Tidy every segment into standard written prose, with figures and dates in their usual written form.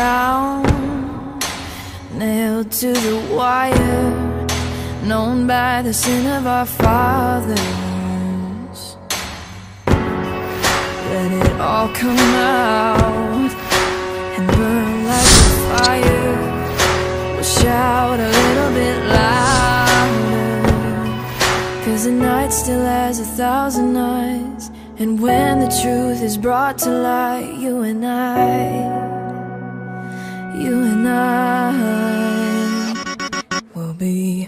down, nailed to the wire, known by the sin of our fathers. Let it all come out and burn like a fire. We'll shout a little bit louder, 'cause the night still has 1,000 eyes. And when the truth is brought to light, you and I will be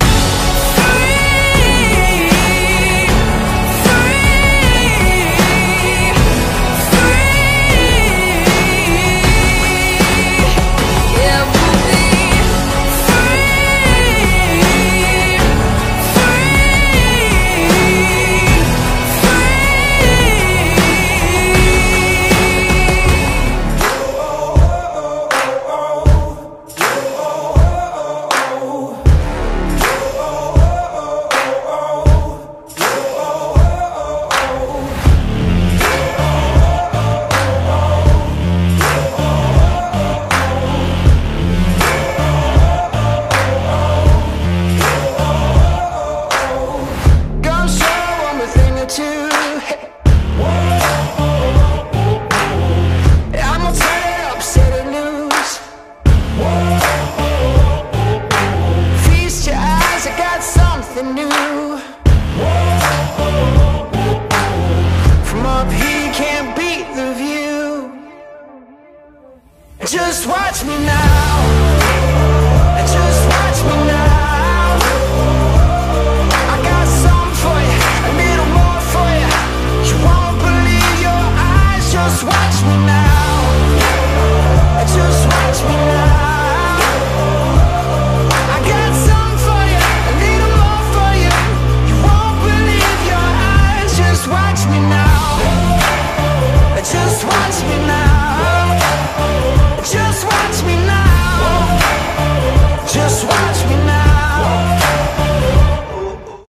just watch me now.